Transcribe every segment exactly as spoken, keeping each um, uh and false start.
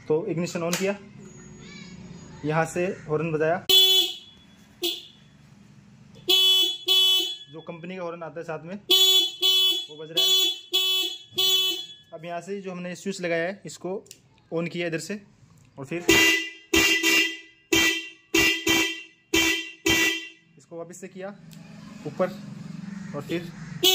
तो ignition on किया, यहाँ से हॉर्न बजाया, जो कंपनी का हॉर्न आता है साथ में वो बज रहा है। अब यहाँ से जो हमने स्विच लगाया है इसको ऑन किया इधर से, और फिर इसको वापस से किया ऊपर, और फिर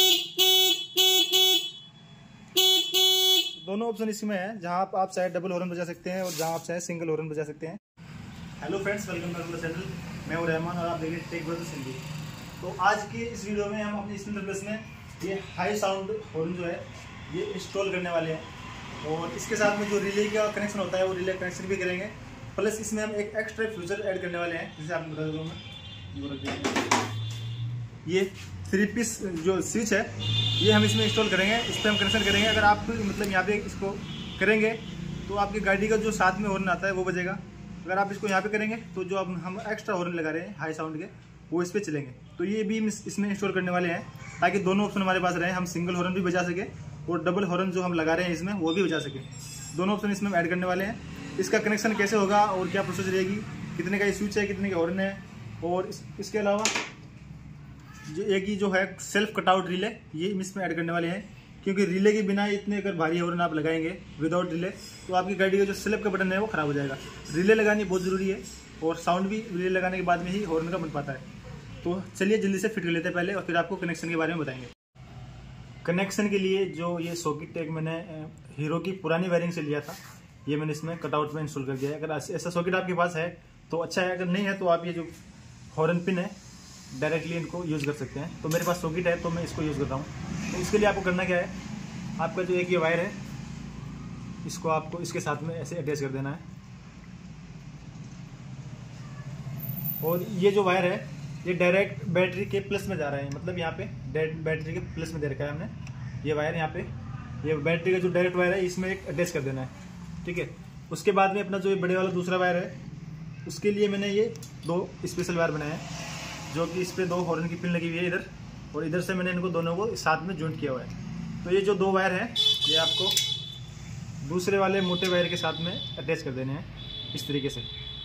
दोनों ऑप्शन इसमें है, जहाँ आप, आप चाहे डबल हॉर्न बजा सकते हैं और जहाँ आप चाहे सिंगल हॉर्न बजा सकते हैं। Hello friends, welcome to channel. मैं हूँ रहमान और आप देख रहे हैं टेक ब्रदर्स हिंदी। तो आज के इस वीडियो में हम अपनी स्प्लेंडर प्लस में ये हाई साउंड हॉर्न जो है ये इंस्टॉल करने वाले हैं, और इसके साथ में जो रिले का कनेक्शन होता है वो रिले कनेक्शन भी करेंगे, प्लस इसमें हम एक एक्स्ट्रा फीचर ऐड करने वाले हैं। जैसे आपको बता दूँ मैं, ये थ्री पीस जो स्विच है ये हम इसमें इंस्टॉल करेंगे, इस पर हम कनेक्शन करेंगे। अगर आप मतलब यहाँ पे इसको करेंगे तो आपकी गाड़ी का जो साथ में हॉर्न आता है वो बजेगा। अगर आप इसको यहाँ पे करेंगे तो जो अब हम एक्स्ट्रा हॉर्न लगा रहे हैं हाई साउंड के वो इस पर चलेंगे। तो ये भी इसमें इंस्टॉल करने वाले हैं ताकि दोनों ऑप्शन हमारे पास रहे, हम सिंगल हॉर्न भी बजा सके और डबल हॉर्न जो हम लगा रहे हैं इसमें वो भी बजा सके। दोनों ऑप्शन इसमें हम ऐड करने वाले हैं। इसका कनेक्शन कैसे होगा और क्या प्रोसेस रहेगी, कितने का ये स्विच है, कितने का हॉर्न है, और इस, इसके अलावा जो एक ही जो है सेल्फ कटआउट रिले ये इसमें ऐड करने वाले हैं, क्योंकि रिले के बिना इतने अगर भारी हॉर्न आप लगाएंगे विदाउट रिले तो आपकी गाड़ी का जो सेल्फ का बटन है वो खराब हो जाएगा। रिले लगानी बहुत ज़रूरी है, और साउंड भी रिले लगाने के बाद में ही हॉर्न का बन पाता है। तो चलिए जल्दी से फिट कर लेते हैं पहले, और फिर आपको कनेक्शन के बारे में बताएंगे। कनेक्शन के लिए जो ये सॉकेट एक मैंने हीरो की पुरानी वायरिंग से लिया था, ये मैंने इसमें कटआउट में इंस्टॉल कर दिया है। अगर ऐसा सॉकेट आपके पास है तो अच्छा है, अगर नहीं है तो आप ये जो हॉर्न पिन है डायरेक्टली इनको यूज़ कर सकते हैं। तो मेरे पास सॉकेट है तो मैं इसको यूज़ करता हूँ। तो इसके लिए आपको करना क्या है, आपका जो एक ये वायर है इसको आपको इसके साथ में ऐसे अटैच कर देना है, और ये जो वायर है ये डायरेक्ट बैटरी के प्लस में जा रहा है, मतलब यहाँ पे बैटरी के प्लस में दे रखा है हमने ये वायर। यहाँ पे ये बैटरी का जो डायरेक्ट वायर है इसमें एक अटैच कर देना है, ठीक है। उसके बाद में अपना जो ये बड़े वाला दूसरा वायर है उसके लिए मैंने ये दो स्पेशल वायर बनाए हैं, जो कि इस पर दो हॉर्न की पिन लगी हुई है इधर, और इधर से मैंने इनको दोनों को साथ में जॉइंट किया हुआ है। तो ये जो दो वायर हैं ये आपको दूसरे वाले मोटे वायर के साथ में अटैच कर देने हैं इस तरीके से।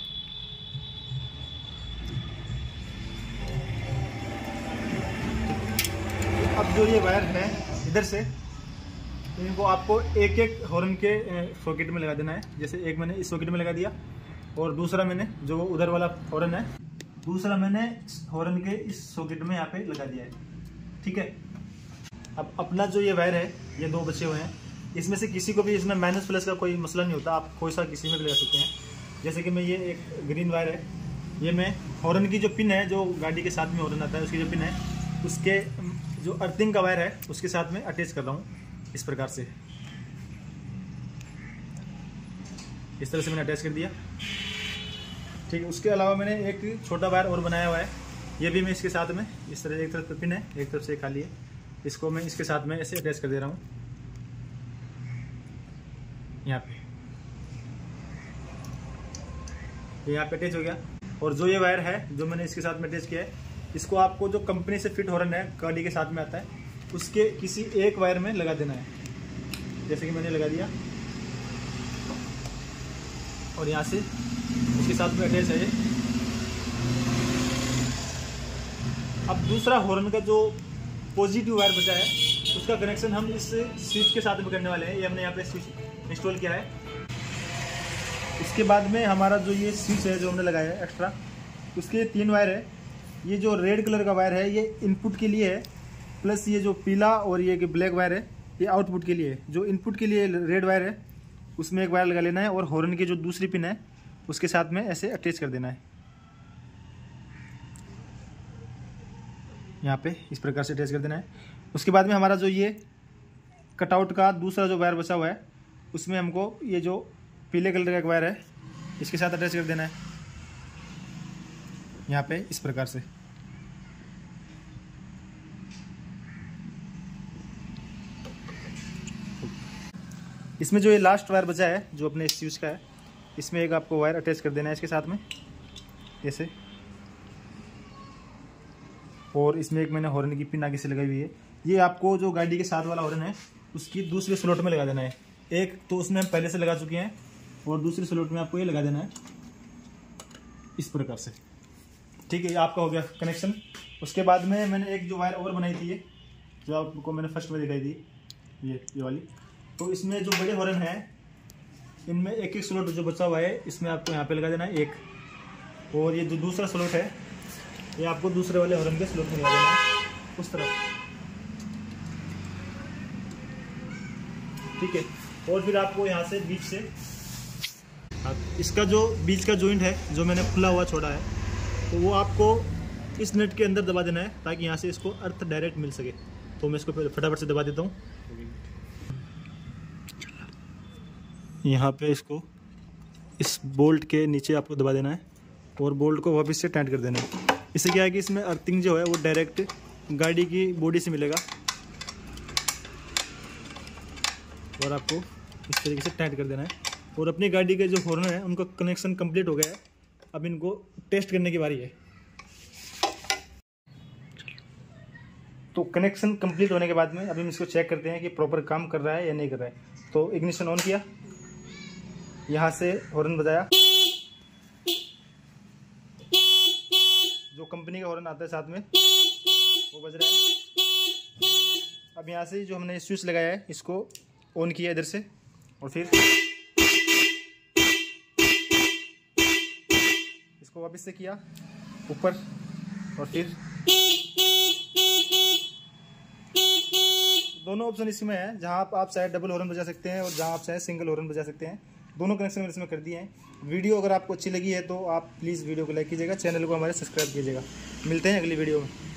अब जो ये वायर है इधर से इनको आपको एक एक हॉर्न के सॉकेट में लगा देना है। जैसे एक मैंने इस सॉकेट में लगा दिया, और दूसरा मैंने जो उधर वाला हॉर्न है दूसरा मैंने हॉर्न के इस सॉकेट में यहाँ पे लगा दिया है, ठीक है। अब अपना जो ये वायर है ये दो बचे हुए हैं, इसमें से किसी को भी इसमें माइनस प्लस का कोई मसला नहीं होता, आप कोई सा किसी में भी लगा सकते हैं। जैसे कि मैं ये एक ग्रीन वायर है, ये मैं हॉर्न की जो पिन है जो गाड़ी के साथ में हॉर्न आता है उसकी जो पिन है उसके जो अर्थिंग का वायर है उसके साथ में अटैच कर रहा हूँ इस प्रकार से। इस तरह से मैंने अटैच कर दिया, ठीक है। उसके अलावा मैंने एक छोटा वायर और बनाया हुआ है, ये भी मैं इसके साथ में इस तरह एक तरफ पिन है एक तरफ से खाली है, इसको मैं इसके साथ में ऐसे अटैच कर दे रहा हूँ यहाँ पे। यहाँ पे अटैच हो गया। और जो ये वायर है जो मैंने इसके साथ में अटैच किया है इसको आपको जो कंपनी से फिट हॉर्न है गाड़ी के साथ में आता है उसके किसी एक वायर में लगा देना है। जैसे कि मैंने लगा दिया, और यहाँ से उसके साथ में अटैच है ये। अब दूसरा हॉर्न का जो पॉजिटिव वायर बचा है उसका कनेक्शन हम इस स्विच के साथ में करने वाले हैं। ये हमने यहाँ पे स्विच इंस्टॉल किया है। इसके बाद में हमारा जो ये स्विच है जो हमने लगाया है एक्स्ट्रा, उसके तीन वायर है। ये जो रेड कलर का वायर है ये इनपुट के लिए है, प्लस ये जो पीला और ये ब्लैक वायर है ये आउटपुट के लिए है। जो इनपुट के लिए रेड वायर है उसमें एक वायर लगा लेना है, और हॉर्न की जो दूसरी पिन है उसके साथ में ऐसे अटैच कर देना है यहाँ पे, इस प्रकार से अटैच कर देना है। उसके बाद में हमारा जो ये कटआउट का दूसरा जो वायर बचा हुआ है उसमें हमको ये जो पीले कलर का एक वायर है इसके साथ अटैच कर देना है यहाँ पे, इस प्रकार से। इसमें जो ये लास्ट वायर बचा है जो अपने स्विच का है इसमें एक आपको वायर अटैच कर देना है इसके साथ में ऐसे, और इसमें एक मैंने हॉर्न की पिन आगे से लगाई हुई है। ये आपको जो गाड़ी के साथ वाला हॉर्न है उसकी दूसरे स्लॉट में लगा देना है। एक तो उसमें हम पहले से लगा चुके हैं, और दूसरे स्लॉट में आपको ये लगा देना है इस प्रकार से। ठीक है, ये आपका हो गया कनेक्शन। उसके बाद में मैंने एक जो वायर और बनाई थी, ये जो आपको मैंने फर्स्ट में दिखाई थी, ये ये वाली। तो इसमें जो बड़े हॉर्न हैं इनमें एक एक स्लॉट जो बचा हुआ है इसमें आपको यहाँ पे लगा देना है एक, और ये जो दूसरा स्लॉट है ये आपको दूसरे वाले हॉर्न के स्लॉट में लगा देना है उस तरफ। ठीक है, और फिर आपको यहाँ से बीच से इसका जो बीच का जॉइंट है जो मैंने खुला हुआ छोड़ा है, तो वो आपको इस नट के अंदर दबा देना है ताकि यहाँ से इसको अर्थ डायरेक्ट मिल सके। तो मैं इसको फटाफट से दबा देता हूँ। यहाँ पे इसको इस बोल्ट के नीचे आपको दबा देना है और बोल्ट को वापस से टाइट कर देना है। इससे क्या है कि इसमें अर्थिंग जो है वो डायरेक्ट गाड़ी की बॉडी से मिलेगा और आपको इस तरीके से टाइट कर देना है। और अपनी गाड़ी के जो हॉर्न है उनका कनेक्शन कंप्लीट हो गया है, अब इनको टेस्ट करने की बारी है। तो कनेक्शन कंप्लीट होने के बाद में अभी हम इसको चेक करते हैं कि प्रॉपर काम कर रहा है या नहीं कर रहा है। तो इग्निशन ऑन किया, यहाँ से हॉर्न बजाया, जो कंपनी का हॉर्न आता है साथ में वो बज रहा है। अब यहाँ से जो हमने स्विच लगाया है इसको ऑन किया इधर से, और फिर इसको वापस से किया ऊपर, और फिर दोनों ऑप्शन इसमें है, जहाँ आप आप चाहे डबल हॉर्न बजा सकते हैं और जहाँ आप चाहे सिंगल हॉर्न बजा सकते हैं। दोनों कनेक्शन मैंने इसमें कर दिए हैं। वीडियो अगर आपको अच्छी लगी है तो आप प्लीज़ वीडियो को लाइक कीजिएगा, चैनल को हमारे सब्सक्राइब कीजिएगा। मिलते हैं अगली वीडियो में।